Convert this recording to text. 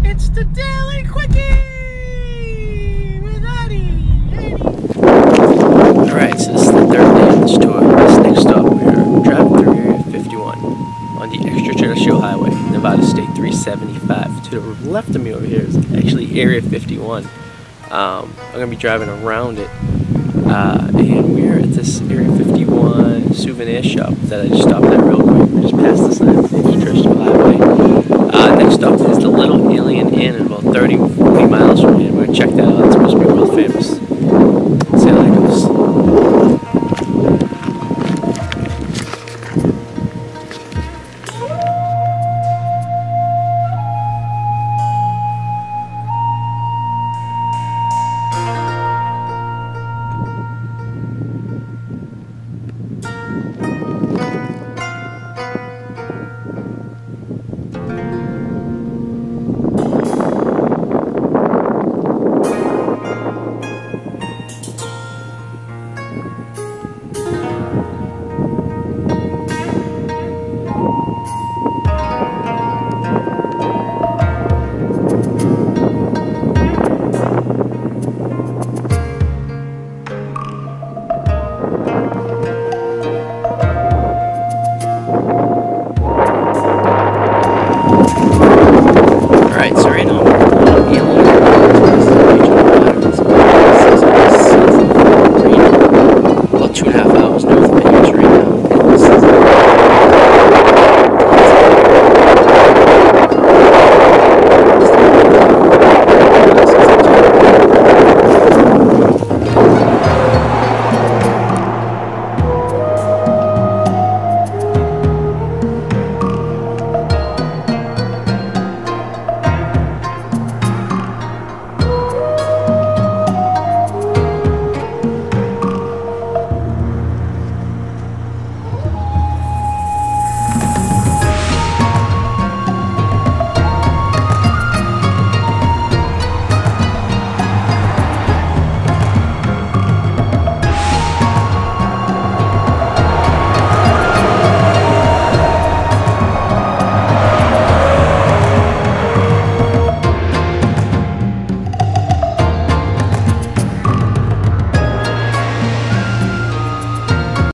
It's the Daily Quickie with Addy. Alright, so this is the third day of this tour. This next stop, we're driving through Area 51 on the extraterrestrial highway, Nevada State 375. To the left of me over here is actually Area 51. I'm going to be driving around it, and we're at this Area 51 souvenir shop that I just stopped at real quick. We just passed this on the extraterrestrial highway. Next stop is the Little Alien Inn, about 30 miles from here. We're going to check that out. It's supposed to be world famous.